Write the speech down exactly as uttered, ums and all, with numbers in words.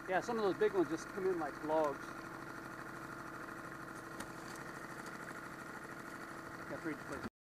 Yeah, some of those big ones just come in like logs. Got three